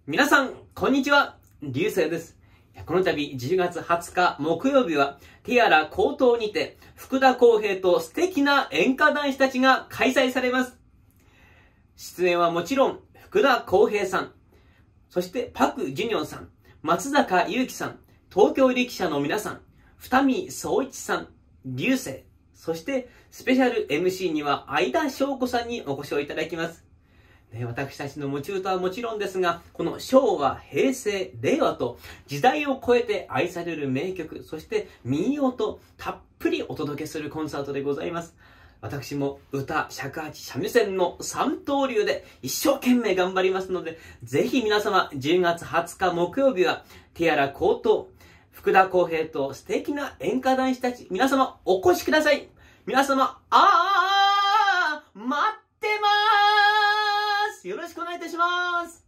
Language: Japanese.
皆さん、こんにちは。流星です。この度、10月20日木曜日は、ティアラ高等にて、福田康平と素敵な演歌男子たちが開催されます。出演はもちろん、福田康平さん、そしてパク・ジュニョンさん、松坂優樹さん、東京力車の皆さん、二見総一さん、流星、そしてスペシャル MC には相田翔子さんにお越しをいただきます。私たちの持ち歌はもちろんですが、この昭和、平成、令和と時代を超えて愛される名曲、そして民謡とたっぷりお届けするコンサートでございます。私も歌、尺八、三味線の三刀流で一生懸命頑張りますので、ぜひ皆様10月20日木曜日はティアラ高等、福田康平と素敵な演歌男子たち、皆様お越しください。皆様、待ってまーす。よろしくお願いいたします。